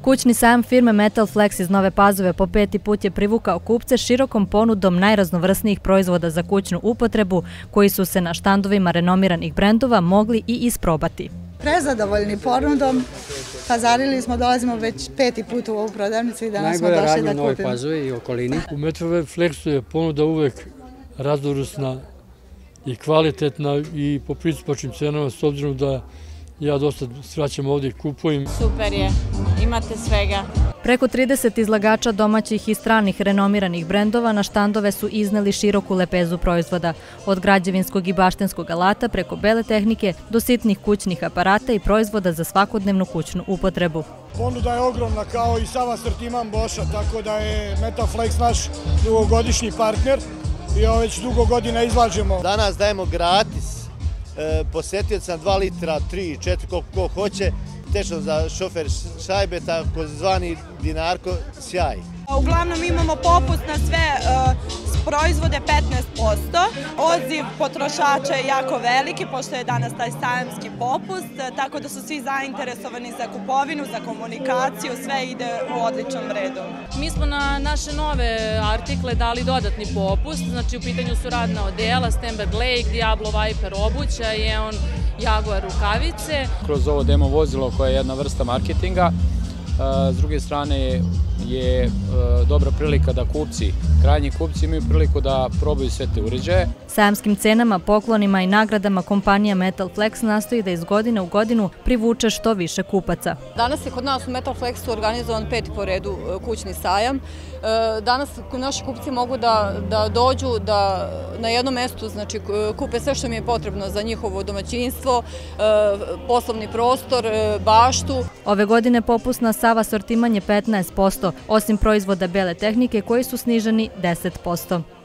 Kućni sajam firme Metal Flex iz Nove Pazove po 5. put je privukao kupce širokom ponudom najraznovrsnijih proizvoda za kućnu upotrebu koji su se na štandovima renomiranih brendova mogli i isprobati. Prezadovoljni ponudom, pazarili smo, dolazimo već 5. put u ovu prodavnicu i danas smo došli da kupimo. Najbolja radnja u Novoj Pazovi i okolini. U Metal Flexu je ponuda uvek raznovrsna i kvalitetna i po pristupačnim cenama, s obzirom da ja dosta svraćam ovdje i kupujem. Super je, imate svega. Preko 30 izlagača domaćih i stranih renomiranih brendova na štandove su izneli široku lepezu proizvoda, od građevinskog i baštenskog alata preko bele tehnike do sitnih kućnih aparata i proizvoda za svakodnevnu kućnu upotrebu. Ponuda je ogromna kao i sav asortiman Boša, tako da je Metal Flex naš dugogodišnji partner i već dugo godina izlažemo. Danas dajemo gratis posjetioca 2 litra, 3, 4, koliko hoće, tečno za šofer šajbe, takozvani Dinarko sjaj. Uglavnom imamo popust na sve proizvode 15%. Odziv potrošača je jako veliki, pošto je danas taj sajamski popust, tako da su svi zainteresovani za kupovinu, za komunikaciju, sve ide u odličnom redu. Mi smo na naše nove artikle dali dodatni popust, znači u pitanju su radna odela, Stember Blake, Diablo Viper obuća i Eon Jaguar rukavice. Kroz ovo demo vozilo koje je jedna vrsta marketinga, s druge strane je dobra prilika da krajnji kupci imaju priliku da probaju sve te uređaje. Sajamskim cenama, poklonima i nagradama kompanija Metal Flex nastoji da iz godine u godinu privuče što više kupaca. Danas je kod nas u Metal Flexu organizovan 5. po redu kućni sajam. Danas naši kupci mogu da dođu da na jednom mestu kupe sve što im je potrebno za njihovo domaćinstvo, poslovni prostor, baštu. Ove godine popust na sav asortiman je 15%, osim proizvoda bele tehnike koji su sniženi 10%.